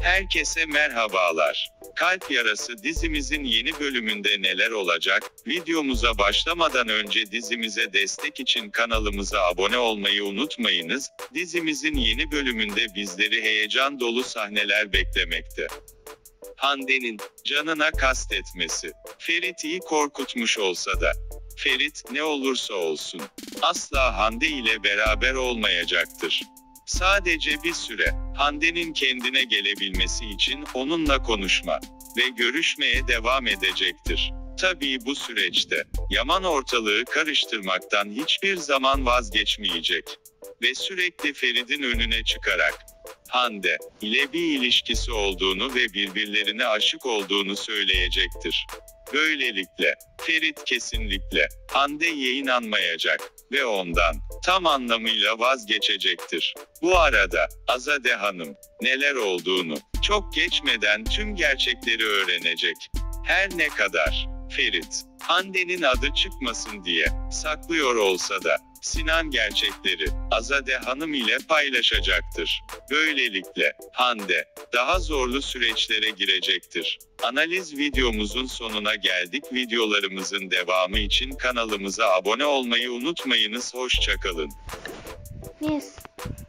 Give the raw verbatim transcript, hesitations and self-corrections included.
Herkese merhabalar. Kalp Yarası dizimizin yeni bölümünde neler olacak? Videomuza başlamadan önce dizimize destek için kanalımıza abone olmayı unutmayınız. Dizimizin yeni bölümünde bizleri heyecan dolu sahneler beklemekte. Hande'nin canına kastetmesi. Ferit'i korkutmuş olsa da, Ferit ne olursa olsun asla Hande ile beraber olmayacaktır. Sadece bir süre, Hande'nin kendine gelebilmesi için onunla konuşma ve görüşmeye devam edecektir. Tabii bu süreçte, Yaman ortalığı karıştırmaktan hiçbir zaman vazgeçmeyecek ve sürekli Ferit'in önüne çıkarak, Hande ile bir ilişkisi olduğunu ve birbirlerine aşık olduğunu söyleyecektir. Böylelikle, Ferit kesinlikle, Hande'ye inanmayacak ve ondan, tam anlamıyla vazgeçecektir. Bu arada, Azade Hanım, neler olduğunu, çok geçmeden tüm gerçekleri öğrenecek. Her ne kadar, Ferit, Hande'nin adı çıkmasın diye, saklıyor olsa da, Sinan gerçekleri, Azade Hanım ile paylaşacaktır. Böylelikle, Hande, daha zorlu süreçlere girecektir. Analiz videomuzun sonuna geldik. Videolarımızın devamı için kanalımıza abone olmayı unutmayınız. Hoşça kalın. Yes.